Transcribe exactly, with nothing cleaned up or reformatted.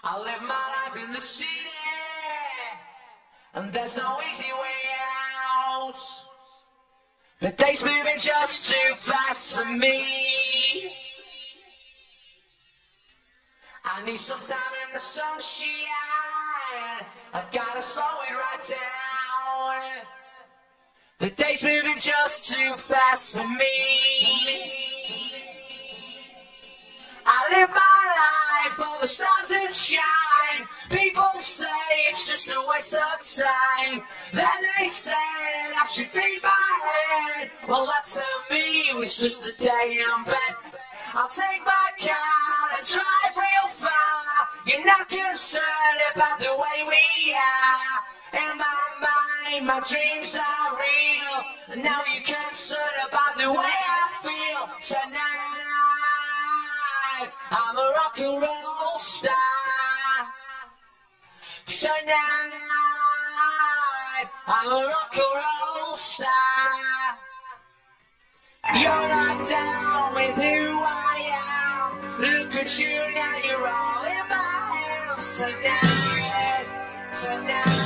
I live my life in the city, and there's no easy way out. The day's moving just too fast for me. I need some time in the sunshine. I've gotta slow it right down. The day's moving just too fast for me. I live my life for the stars that shine. People say it's just a waste of time. Then they said I should feed my head. Well, that to me was just a day in bed. I'll take my car and drive real far. You're not concerned about the way we are. In my mind, my dreams are real. And now you're concerned about the way I feel tonight. I'm a rock and roll star. Tonight, I'm a rock and roll star. You're not down with who I am. Look at you now, you're all in my hands. Tonight, tonight.